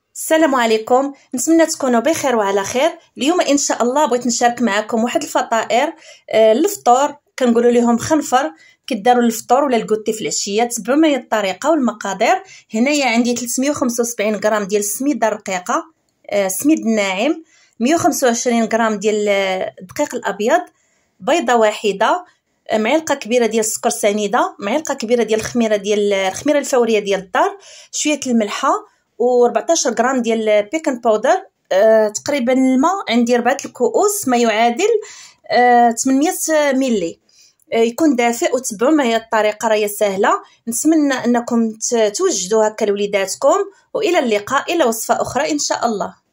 السلام عليكم، نتمنى تكونوا بخير وعلى خير. اليوم ان شاء الله بغيت نشارك معكم واحد الفطائر للفطور، كنقولوا لهم خنفر. كداروا الفطور ولا الكوتي في العشيه. تبعوا معايا الطريقه والمقادير. هنايا عندي 375 غرام ديال السميده الرقيقه، سميد ناعم، 125 غرام ديال الدقيق الابيض، بيضه واحده، معلقه كبيره ديال السكر سنيده، معلقه كبيره ديال الخميره الفوريه ديال الدار، شويه الملحه، و14 غرام ديال بيكن باودر. تقريبا الماء عندي 4 الكؤوس، ما يعادل 800 ملي. يكون دافئ. وتبعوا معايا الطريقه راهي سهله. نتمنى انكم توجدوا هكا لوليداتكم، والى اللقاء الى وصفه اخرى ان شاء الله.